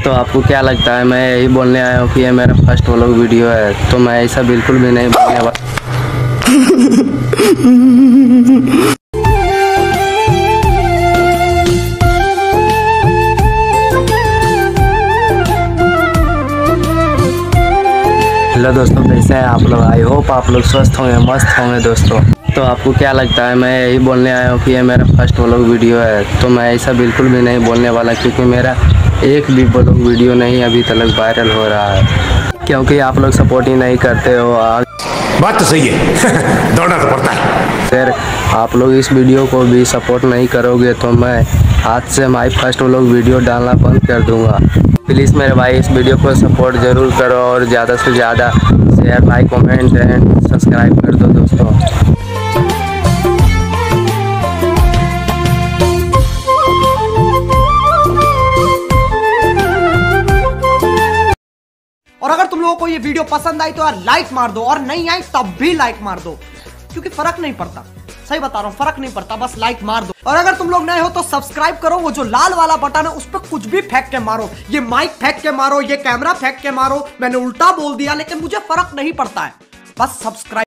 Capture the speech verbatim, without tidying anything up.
तो आपको क्या लगता है, मैं यही बोलने आया हूँ कि ये मेरा फर्स्ट व्लॉग वीडियो है, तो मैं ऐसा बिल्कुल भी नहीं बोलने वाला। हेलो दोस्तों, कैसे हैं आप लोग? आई होप आप लोग स्वस्थ होंगे, मस्त होंगे दोस्तों। तो आपको क्या लगता है, मैं यही बोलने आया हूँ कि ये मेरा फर्स्ट व्लॉग वीडियो है, तो मैं ऐसा बिल्कुल भी नहीं बोलने वाला, क्योंकि मेरा एक भी व्लॉग वीडियो नहीं अभी तक वायरल हो रहा है, क्योंकि आप लोग सपोर्ट ही नहीं करते हो। बात तो सही है। दौड़ना तो पड़ता है। फिर आप लोग इस वीडियो को भी सपोर्ट नहीं करोगे तो मैं आज से माई फर्स्ट व्लॉग वीडियो डालना बंद कर दूंगा। प्लीज़ मेरे भाई इस वीडियो को सपोर्ट ज़रूर करो और ज़्यादा से ज़्यादा share, like, comment and subscribe कर दो दोस्तों। और अगर तुम लोगों को ये वीडियो पसंद आई तो यार लाइक मार दो, और नहीं आई तब भी लाइक मार दो, क्योंकि फर्क नहीं पड़ता। सही बता रहा हूँ, फर्क नहीं पड़ता, बस लाइक मार दो। और अगर तुम लोग नए हो तो सब्सक्राइब करो, वो जो लाल वाला बटन है उस पर कुछ भी फेंक के मारो, ये माइक फेंक के मारो, ये कैमरा फेंक के मारो, मैंने उल्टा बोल दिया लेकिन मुझे फर्क नहीं पड़ता है, बस सब्सक्राइब